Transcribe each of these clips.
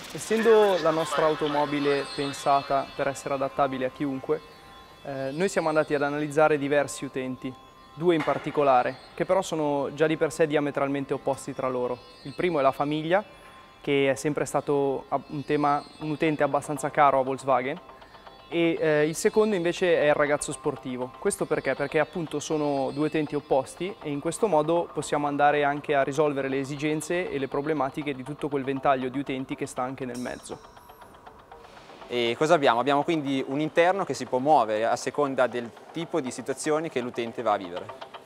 Essendo la nostra automobile pensata per essere adattabile a chiunque, noi siamo andati ad analizzare diversi utenti, due in particolare, che però sono già di per sé diametralmente opposti tra loro. Il primo è la famiglia, che è sempre stato un utente abbastanza caro a Volkswagen, e il secondo invece è il ragazzo sportivo. Questo perché? Perché appunto sono due utenti opposti e in questo modo possiamo andare anche a risolvere le esigenze e le problematiche di tutto quel ventaglio di utenti che sta anche nel mezzo. E cosa abbiamo? Abbiamo quindi un interno che si può muovere a seconda del tipo di situazioni che l'utente va a vivere.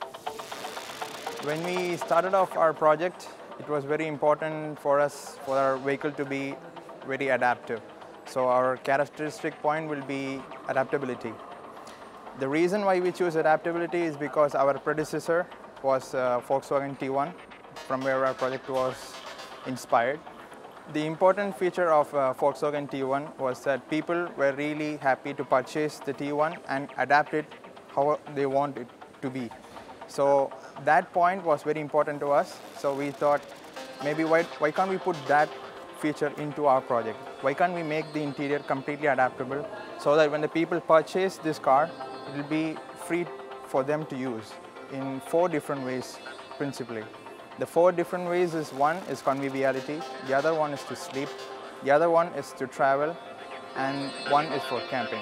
When we started off our project, it was very important for us for our vehicle to be very adaptive. So our characteristic point will be adaptability. The reason why we choose adaptability is because our predecessor was Volkswagen T1, from where our project was inspired. The important feature of Volkswagen T1 was that people were really happy to purchase the T1 and adapt it how they want it to be. So that point was very important to us. So we thought, maybe why can't we put that feature into our project? Why can't we make the interior completely adaptable so that when the people purchase this car, it will be free for them to use in 4 different ways principally. The 4 different ways is: one is conviviality, the other one is to sleep, the other one is to travel, and one is for camping.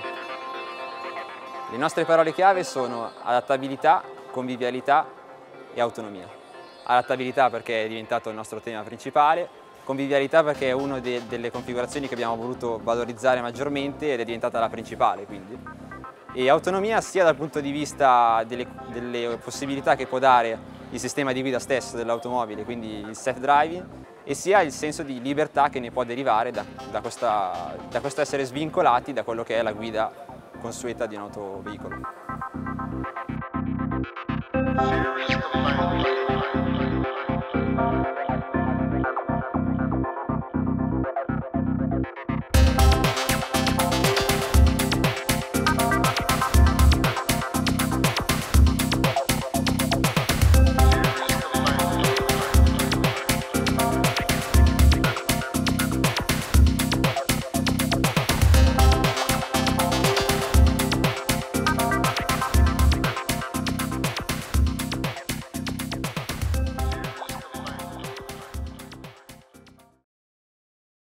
Le nostre parole chiave sono adattabilità, convivialità e autonomia. Adattabilità perché è diventato il nostro tema principale, convivialità perché è una delle configurazioni che abbiamo voluto valorizzare maggiormente ed è diventata la principale quindi. E autonomia sia dal punto di vista delle possibilità che può dare il sistema di guida stesso dell'automobile, quindi il self-driving, e sia il senso di libertà che ne può derivare da questo essere svincolati da quello che è la guida consueta di un autoveicolo.